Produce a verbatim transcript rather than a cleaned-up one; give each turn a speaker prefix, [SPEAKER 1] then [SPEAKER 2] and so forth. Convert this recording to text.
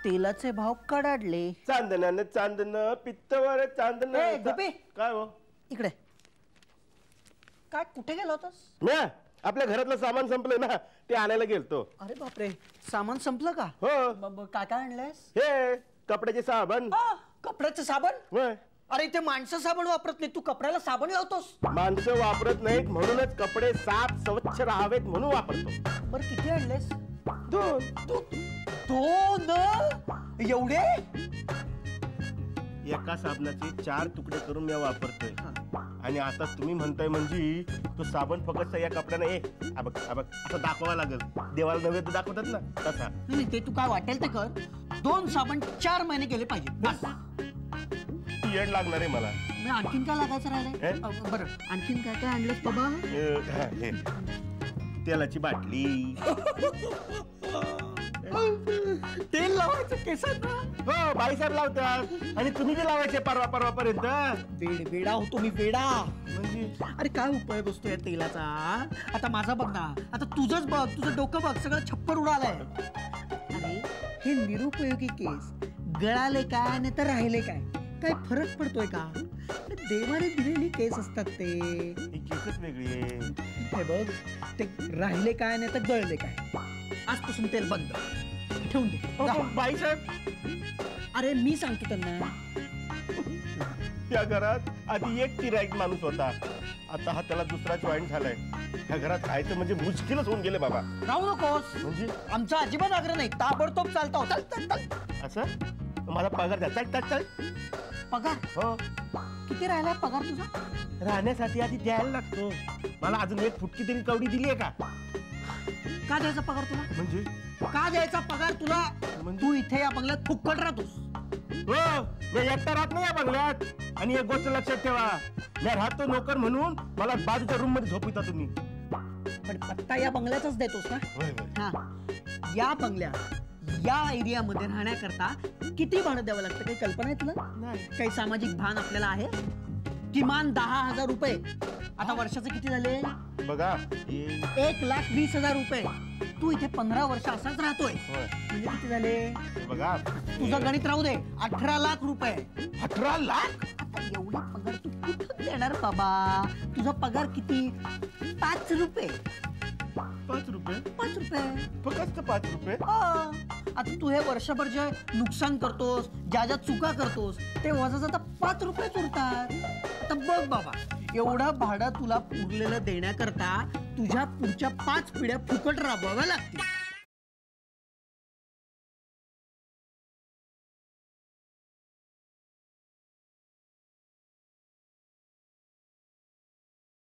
[SPEAKER 1] तेलाचे भाव कडाडले.
[SPEAKER 2] चांदण्यानं चांदणं पित्तवर चांदणं.
[SPEAKER 1] बिबी
[SPEAKER 2] काय हो
[SPEAKER 1] इकडे काय कुठे गेला होतास?
[SPEAKER 2] मी आपल्या घरातलं सामान संपलं ना ते आणायला गेलतो.
[SPEAKER 1] अरे बापरे सामान संपलं का?
[SPEAKER 2] हो.
[SPEAKER 1] काय काय आणलंयस?
[SPEAKER 2] हे कपड्याचे साबण.
[SPEAKER 1] कपड्याचं साबण? अरे इथे माणसं साबण वापरत नाही तू कपड्याला साबण लावतोस.
[SPEAKER 2] माणसं वापरत नाहीत म्हणूनच कपडे साफ स्वच्छ राहावेत म्हणून वापरतो.
[SPEAKER 1] बरं किती आणलेस?
[SPEAKER 2] दोन.
[SPEAKER 1] दोन एवढे?
[SPEAKER 2] एका साबणाचे चार तुकडे करून मी वापरतोय आणि आता तुम्ही म्हणताय म्हणजे तो साबण फक्त या कपड्याने ए अबक अबक असं दाखवावं लागेल. देवाला नव्हे तर दाखवतात ना तसा.
[SPEAKER 1] नाही ते तू काय वाटेल ते कर. दोन साबण चार महिने गेले पाहिजे बस.
[SPEAKER 2] येड लागणार आहे मला.
[SPEAKER 1] मी आणखीन काय लागायचं राहिलंय? बरं आणखीन काय काय आणलंस बाबा?
[SPEAKER 2] तेलाची बाटली.
[SPEAKER 1] तेल लावायचं केसांना?
[SPEAKER 2] हो बाईसाहेब लावतात आणि तुम्ही बी लावायचे परवा परवा पर्यंत.
[SPEAKER 1] वेड वेडा होतो मी वेडा. म्हणजे अरे काय उपयोग असतो या तेलाचा? आता माझा बघ ना आता तुझंच बघ तुझं डोकं बघ सगळं छप्पर उडालंय. अरे हे निरुपयोगी केस गळाले काय नाही तर राहिले काय काय फरक पडतोय का? देवाने दिलेली केस असतात ते.
[SPEAKER 2] केसच वेगळी आहे.
[SPEAKER 1] हे बघ ते राहिले काय नाही तर गळले काय. आजपासून तेल बंद ठेवून दे.
[SPEAKER 2] बाईसाहेब
[SPEAKER 1] अरे मी सांगतो त्यांना.
[SPEAKER 2] त्या घरात आधी एक गिऱ्हाईक माणूस होता आता हा त्याला दुसरा जॉईन झालाय. ह्या घरात राहायचं म्हणजे मुश्किलच होऊन गेले बाबा.
[SPEAKER 1] राहू नकोस.
[SPEAKER 2] म्हणजे
[SPEAKER 1] आमचा अजिबात आग्रह नाही ताबडतोब चालतो. चल चल चल.
[SPEAKER 2] असं माझा पगार द्या. चल चल चल.
[SPEAKER 1] पगार?
[SPEAKER 2] हो.
[SPEAKER 1] किती राहिलाय पगार तुझा?
[SPEAKER 2] राहण्यासाठी आधी द्यायला लागतो. मला अजून एक फुटकी तरी कवडी दिली आहे का?
[SPEAKER 1] का द्यायचा पगार तुला?
[SPEAKER 2] म्हणजे
[SPEAKER 1] का द्यायचा पगार तुला? तू इथे या बंगल्यात फुक्कट राहतोस.
[SPEAKER 2] हो मी एकटा राहत नाही या बंगल्यात. आणि एक गोष्ट लक्षात ठेवा मी राहतो नोकर म्हणून मला बाजूच्या रूम मध्ये झोपविता तुम्ही.
[SPEAKER 1] पण पत्ता या बंगल्याचाच देतोस ना? हा या बंगल्यात या एरियामध्ये राहण्याकरता किती भाडं द्यावं लागतं काही कल्पना आहे तुला?
[SPEAKER 2] नाही.
[SPEAKER 1] काही सामाजिक भान आपल्याला आहे? किमान दहा हजार रुपये. आता वर्षाचे किती झाले
[SPEAKER 2] बघा?
[SPEAKER 1] एक लाख वीस हजार रुपये. तू इथे पंधरा वर्ष असाच राहतोय म्हणजे किती झाले
[SPEAKER 2] बघा?
[SPEAKER 1] तुझं गणित राहू दे. अठरा लाख रुपये.
[SPEAKER 2] अठरा लाख?
[SPEAKER 1] आता एवढा पगार तू कुठं देणार बाबा? तुझा पगार किती? पाच रुपये.
[SPEAKER 2] पाच रुपये?
[SPEAKER 1] पाच रुपये
[SPEAKER 2] फक्त पाच रुपये.
[SPEAKER 1] आता तू हे वर्षभर जे नुकसान करतोस ज्या ज्या चुका करतोस ते वजाच आता पाच रुपये उरतात. आता बघ बाबा एवढं भाडं तुला पुरलेलं देण्याकरता तुझ्या पुढच्या पाच पिढ्या फुकट राबवाव्या लागतील.